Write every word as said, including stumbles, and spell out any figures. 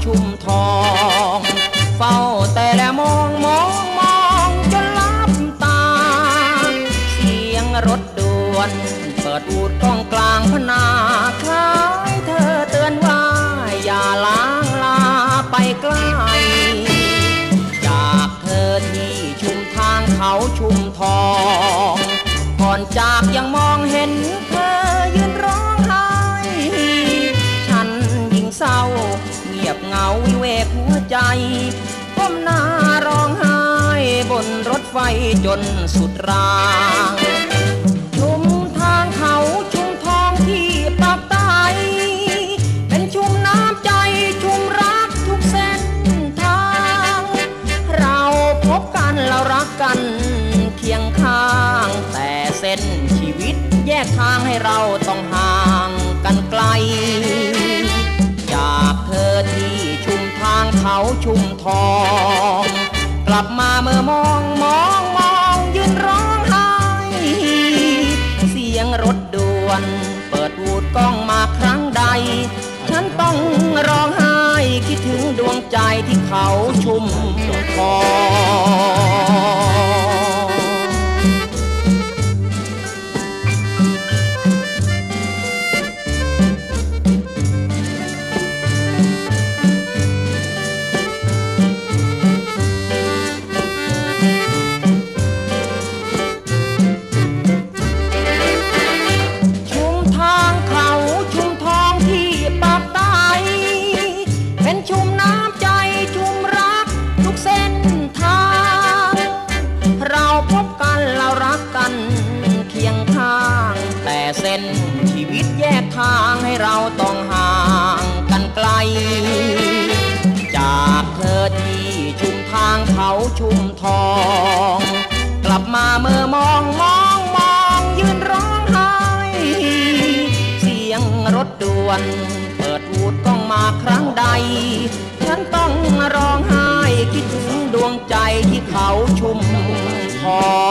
ชุ่มทองเฝ้าแต่และมองมองมองจนลับตาเสียงรถด่วนเปิดอูดกล้องกลางพนาคล้ายเธอเตือนว่าอย่าล้างลาไปไกลจากเธอที่ชุมทางเขาชุมทองก่อนจากยังมองเห็นเธอยืนร้องไห้ฉันยิ่งเศร้าเงียบเหงาวิเวกหัวใจก้มหน้าร้องไห้บนรถไฟจนสุดรางชุมทางเขาชุมทองที่ปากใต้เป็นชุมน้ำใจชุมรักทุกเส้นทางเราพบกันเรารักกันเคียงข้างแต่เส้นชีวิตแยกทางให้เราต้องห่างกันไกลจากเธอที่ชุมทางเขาชุมทองกลับมาเมื่อมองมองมองยืนร้องไห้เสียงรถด่วนเปิดวูดกล้องมาครั้งใดฉันต้องร้องไห้คิดถึงดวงใจที่เขาชุมทองเส้นชีวิตแยกทางให้เราต้องห่างกันไกลจากเธอที่ชุมทางเขาชุมทองกลับมาเมื่อมองมองมองยืนร้องไห้เสียงรถด่วนเปิดวูดกล้องมาครั้งใดฉันต้องร้องไห้คิดถึงดวงใจที่เขาชุมทอง